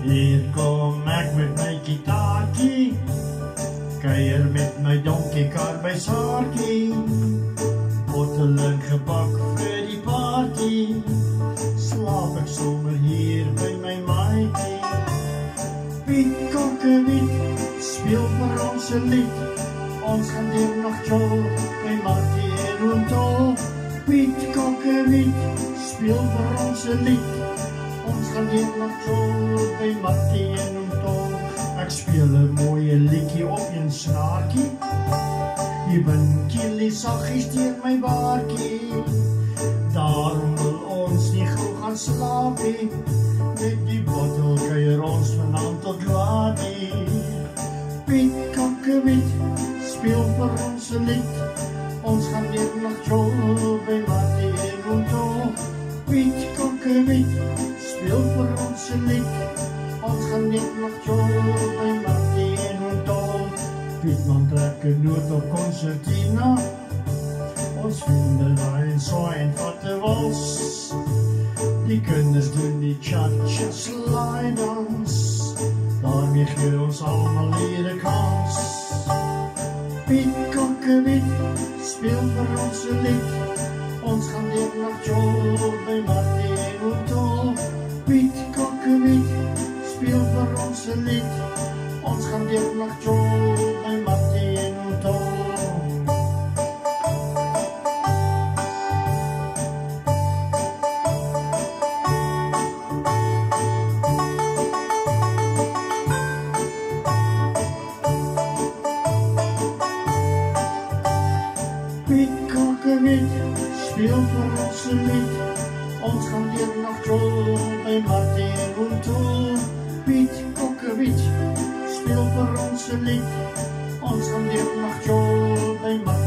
Hier kom ek met my gitaartjie, kuier met my donkiekar by Saartjie, botteling gebak vir die party, slaap ek sommer hier by my maatjie. Piet Kokkewiet, speel vir ons 'n lied, ons gaan deur nog jol by Martie en Oom Tol. Piet Kokkewiet, speel vir ons 'n lied, ons gaan deur nog jol by Martie en Oom Tol. Ek speel 'n mooie liedjie op 'n snaartjie, die windjie saggies deur my baartjie. Daarom wil ons nie gou gaan slaap nie, met die bottel kuier ons vanaand tot laat nie. Piet Kokkewiet, speel vir ons 'n lied, ons gaan deur nog jol by Martie en Oom Tol. Piet Kokkewiet, speel vir ons 'n lied, ons gaan deur nog jol by Martie en Oom Tol. Pietman trek 'n noot op concertina, ons vriende laai en swaai en vat 'n wals. Die kinders doen die cha-cha slide dans, daarmee gee ons almal hier 'n kans. Piet Kokkewiet, speel vir ons 'n lied, ons gaan deur nog jol by Martie en Oom Tol. Piet Kokkewiet, speel vir ons 'n lied, ons gaan deur nog jol by Martie en Oom Tol. Piet Kokkewiet, speel vir ons 'n lied, ons gaan deur nog jol by Martie en Oom Tol. Piet Kokkewiet, speel vir ons 'n lied, ons gaan deur nog jol by Martie.